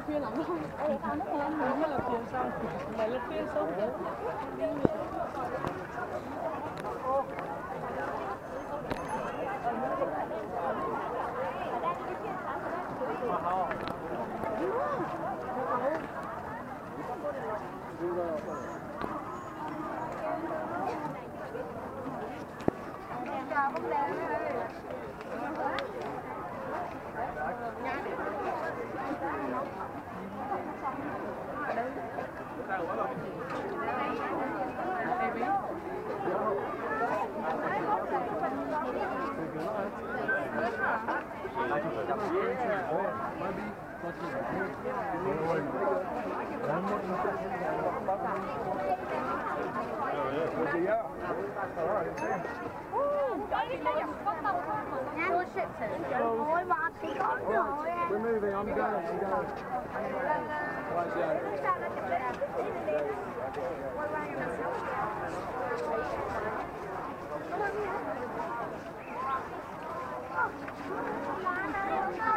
khuya lắm rồi. Đúng là phiền xong. Đấy là phiền sớm nhất. We're moving, I'm going. Hãy subscribe cho kênh Ghiền Mì Gõ để không bỏ lỡ những video hấp dẫn.